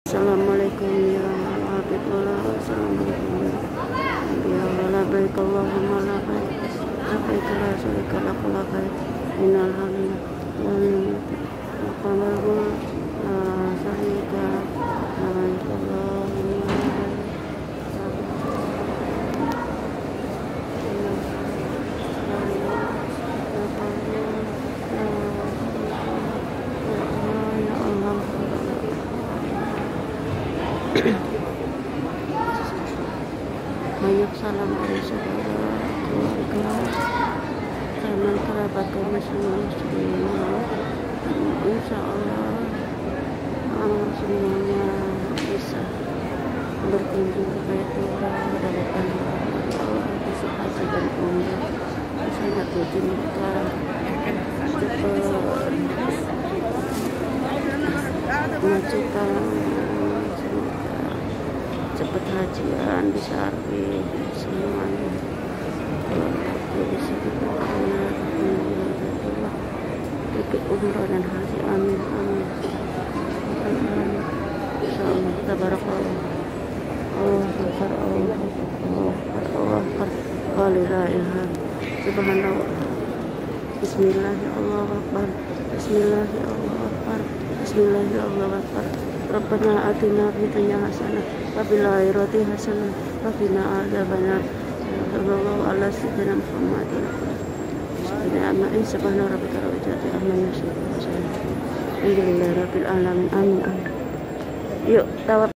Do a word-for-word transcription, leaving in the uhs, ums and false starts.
Assalamualaikum ya Habibullah. Assalamualaikum ya labbaik Allahumma labbaik labbaik la syarika lak labbaik innal hamda wa ni'mata la syarika labbaik Allahumma banyak salam dari saudara keluarga teman kerabat kami semua. Insya Allah semuanya bisa berkunjung ke Baitullah mendapatkan rahmat Allah, bisa haji dan umrah, bisa dapetin bekal cepat kemacetan, cepat hajian bisa arti semuanya. Kalau bisa kita ikut umrah dan haji, amin amin. Insyaallah tabarakallah. Allah akbar, Allah akbar, Allah akbar, la ilaha subhanallah. Bismillahirrahmanirrahim. Bismillahirrahmanirrahim. Bismillahirrahmanirrahim. Rabbana atina fid dunya hasanah wa fil akhirati hasanah wa qina adzabannar. Sallallahu ala sayyidina Muhammadin. Bismillahirrahmanirrahim. Subhana rabbika rabbil izzati amma yasifun. Alhamdulillahi rabbil alamin. Amin amin. Yuk tawaf.